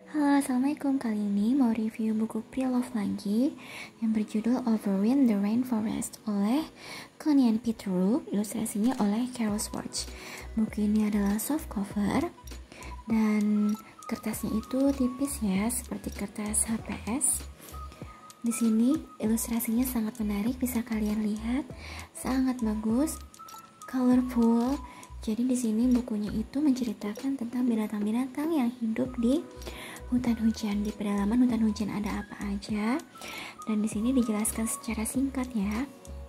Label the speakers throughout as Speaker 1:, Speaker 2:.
Speaker 1: Halo, assalamualaikum. Kali ini mau review buku Pre-Love lagi yang berjudul Over in the Rainforest oleh Connie Petrou, ilustrasinya oleh Carol Schwartz. Buku ini adalah soft cover dan kertasnya itu tipis ya, seperti kertas HPS. Di sini ilustrasinya sangat menarik, bisa kalian lihat, sangat bagus, colorful. Jadi di sini bukunya itu menceritakan tentang binatang-binatang yang hidup di hutan hujan. Di pedalaman hutan hujan ada apa aja, dan di sini dijelaskan secara singkat ya.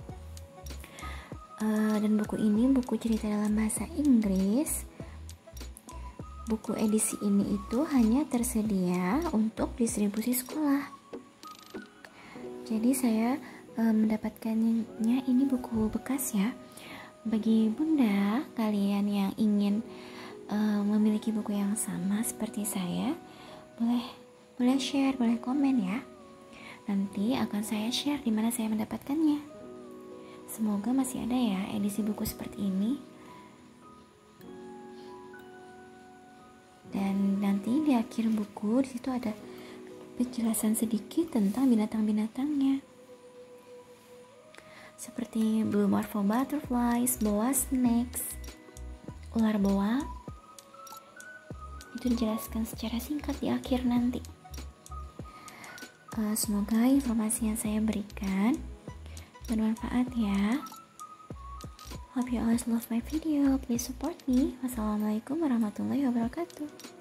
Speaker 1: Dan buku ini buku cerita dalam bahasa Inggris. Buku edisi ini itu hanya tersedia untuk distribusi sekolah. Jadi saya mendapatkannya, ini buku bekas ya. Bagi bunda kalian yang ingin memiliki buku yang sama seperti saya, boleh share, boleh komen ya. Nanti akan saya share di mana saya mendapatkannya. Semoga masih ada ya edisi buku seperti ini. Dan nanti di akhir buku di situ ada penjelasan sedikit tentang binatang-binatangnya, seperti blue morpho butterflies, boa snakes, ular boa. Itu dijelaskan secara singkat di akhir nanti. Semoga informasi yang saya berikan bermanfaat ya. Hope you always love my video. Please support me. Wassalamualaikum warahmatullahi wabarakatuh.